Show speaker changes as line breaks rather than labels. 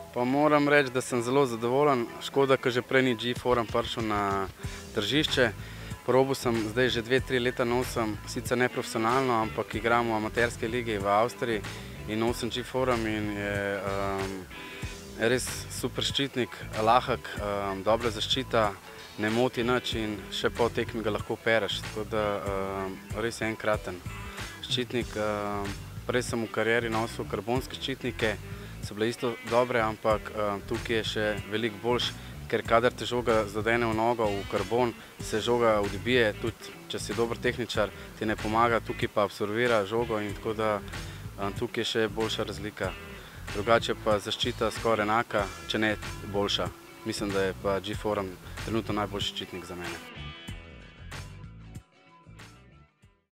Pa moram reči, da sem zelo zadovoljen. Škoda, ker že prej ni G-Forum prišel na tržišče. Probil sem zdaj že 2-3 leta nosim, sicer ne profesionalno, ampak igram v amaterski ligi v Avstriji in nosim G-Forum in je res super ščitnik, lahek, dobra zaščita, ne moti nič in še po tekmi ga lahko pereš, tako da res je enkraten ščitnik. Prej sem v karieri nosil karbonske ščitnike, so bile isto dobre, ampak tukaj je še veliko boljš, ker kadar te žoga zadene v nogo, v karbon, se žoga odbije, tudi če si dober tehničar, ti ne pomaga, tukaj pa absorbira žogo in tako da tukaj je še boljša razlika. Drugače pa zaščita skoraj enaka, če ne boljša. Mislim, da je pa G-Forum trenutno najboljši ščitnik za mene.